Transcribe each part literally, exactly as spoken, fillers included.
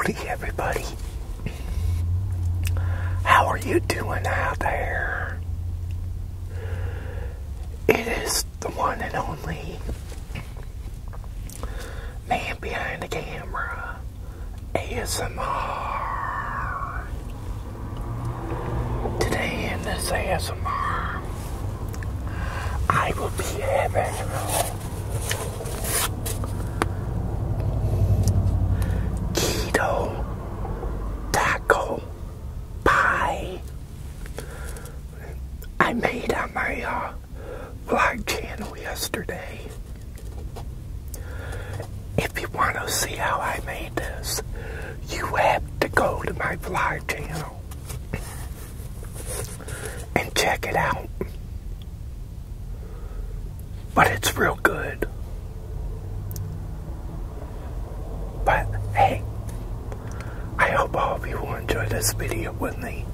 Howdy everybody. How are you doing out there? It is the one and only man behind the camera, A S M R. Today in this A S M R, I will be having keto taco pie I made on my uh, vlog channel yesterday. If you want to see how I made this, you have to go to my vlog channel and check it out. But it's real good. But hey, I hope all of you will enjoy this video with me.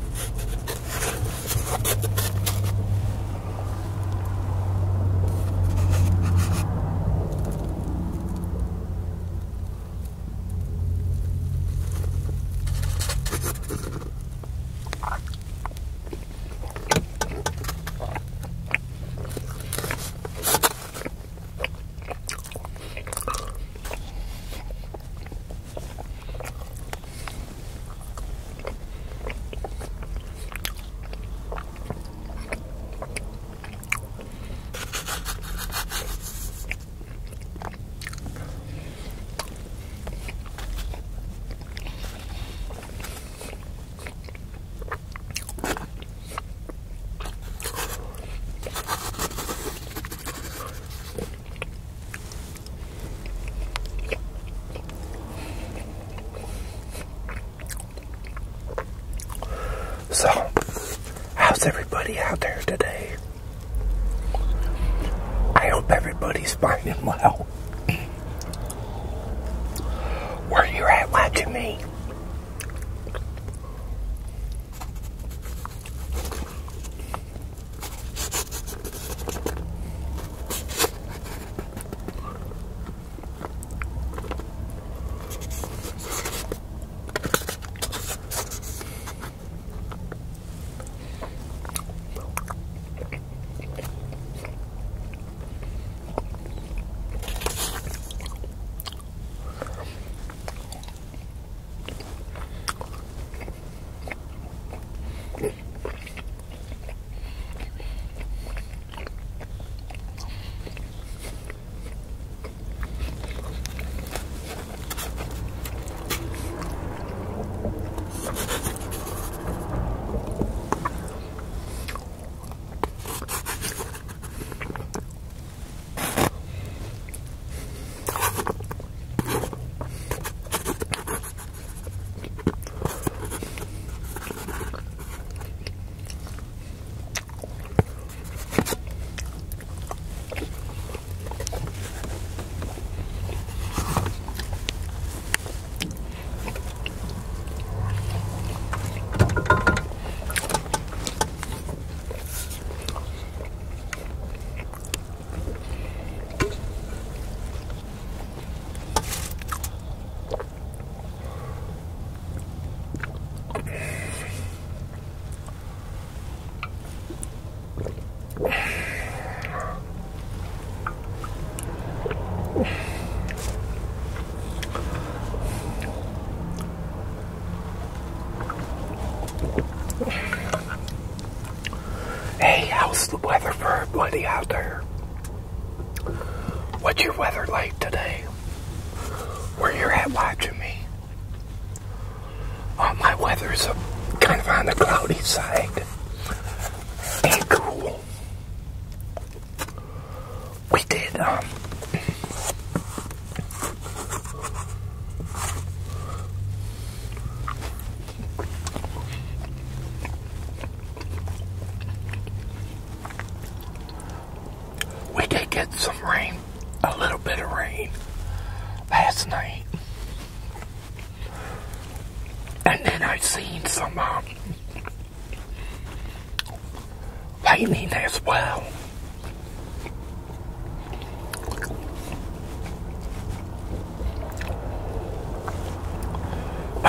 So, how's everybody out there today? I hope everybody's fine and well. Where you're at watching me. Hey, how's the weather for everybody out there? What's your weather like today? Where you're at watching me? Oh, my weather's uh, kind of on the cloudy side. And cool. We did, um... we did get some rain, a little bit of rain, last night. And then I seen some, um, lightning as well.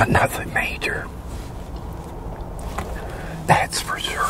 but nothing major. That's for sure.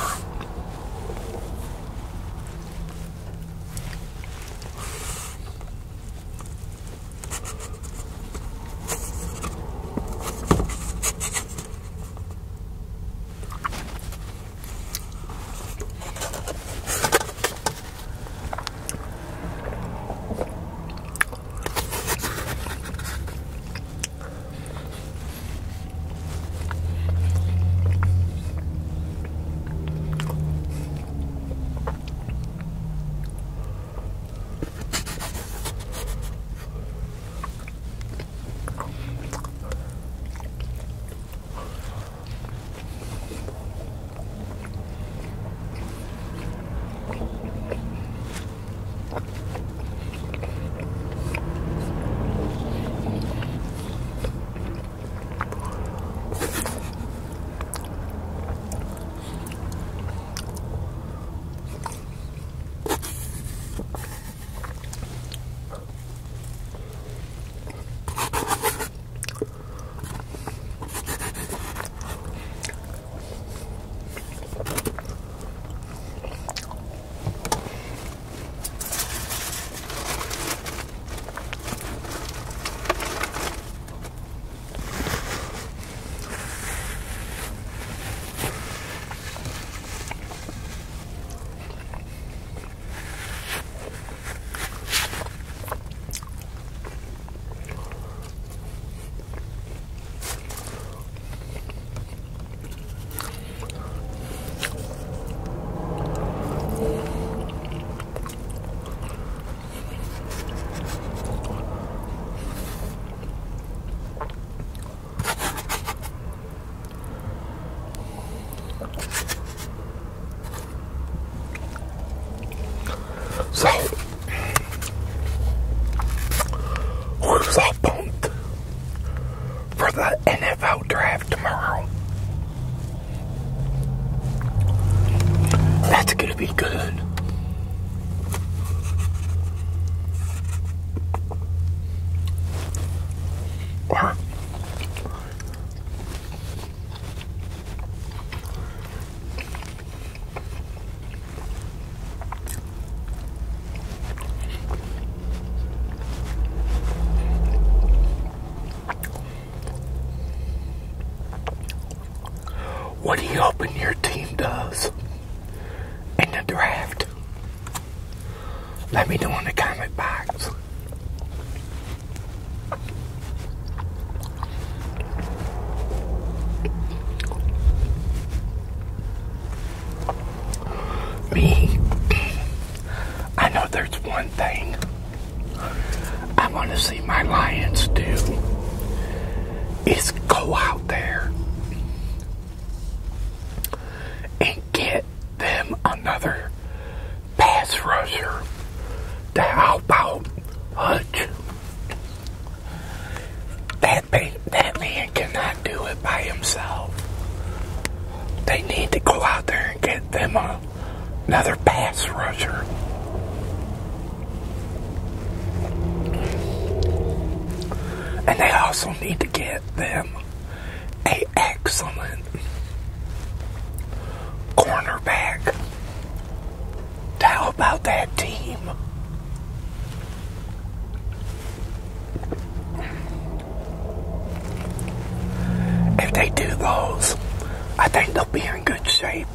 So, who's all pumped for the N F L draft tomorrow? That's gonna be good. Or what are you hoping your team does in the draft? Let me know in the comment box. Me, I know there's one thing I want to see my Lions do is go out there and get them another pass rusher to help out Hutch. That man, that man cannot do it by himself. They need to go out there and get them a, another pass rusher. And they also need to get them a excellent cornerback to help out that team. If they do those, I think they'll be in good shape.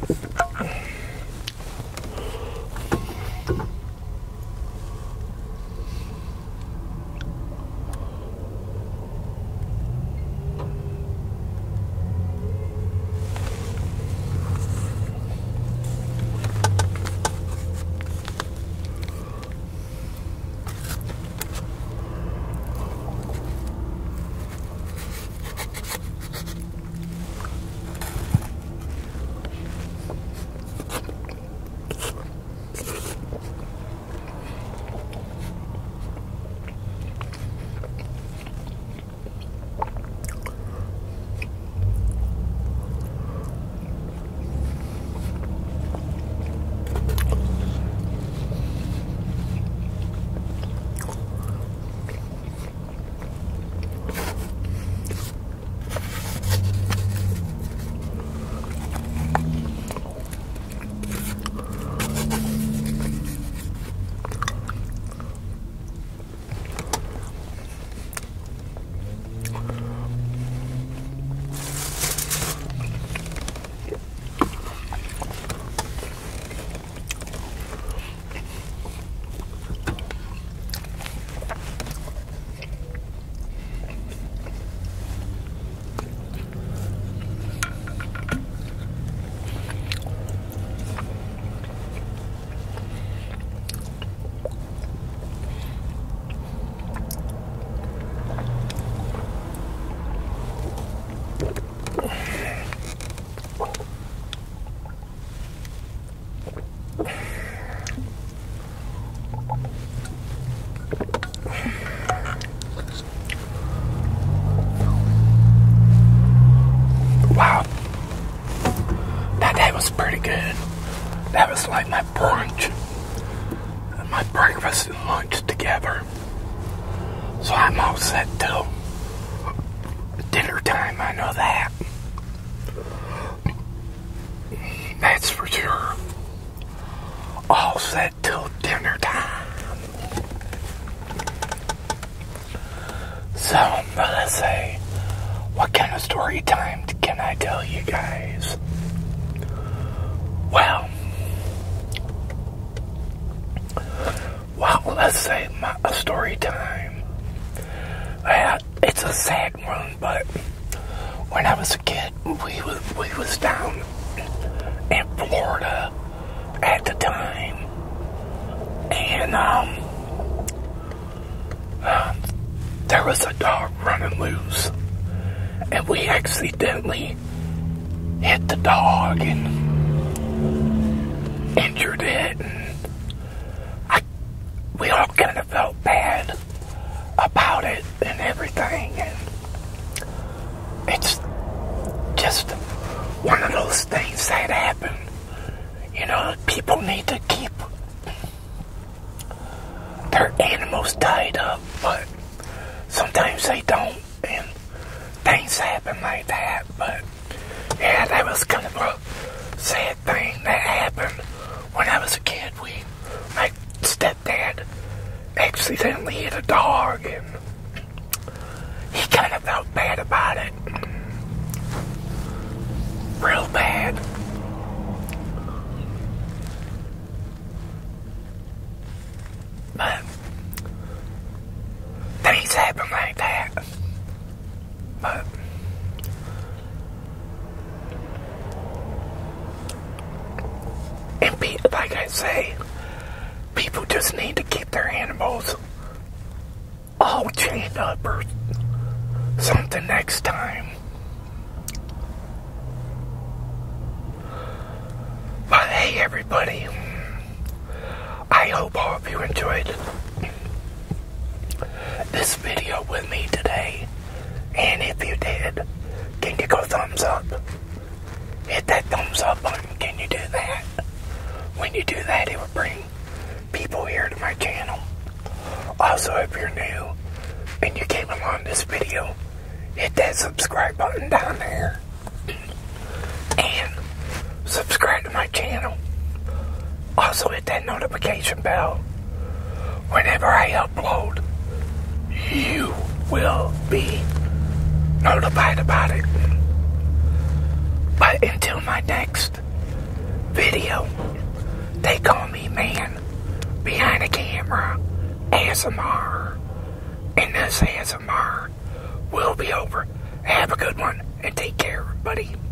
Wow. That day was pretty good. That was like my brunch. My breakfast and lunch together. So I'm all set till dinner time, I know that. That's for sure. All set till dinner time. So, let's say, what kind of story time can I tell you guys? Well, well, let's say my, a story time. Well, it's a sad one, but when I was a kid, we was, we was down in Florida at the time, and um, uh, there was a dog running loose, and we accidentally hit the dog and injured it, and I, we all kind of felt bad about it and everything, and it's just one of those things that happen. You know, people need to keep their animals tied up, but sometimes they don't, and things happen like that. But yeah, that was kind of a sad thing that happened when I was a kid. We, my stepdad accidentally hit a dog, and he kind of felt bad about it. Real bad. But things happen like that. But and be, like I say, people just need to keep their animals all chained up or something next time. But hey, everybody, I hope all of you enjoyed this video with me today. And if you did, can you go thumbs up? Hit that thumbs up button. Can you do that? When you do that, it will bring people here to my channel. Also, if you're new and you came along this video, hit that subscribe button down there. And subscribe to my channel. Also hit that notification bell. Whenever I upload, you will be notified about it. But until my next video. They call me Man Behind the Camera A S M R. And this A S M R will be over. Have a good one and take care, everybody.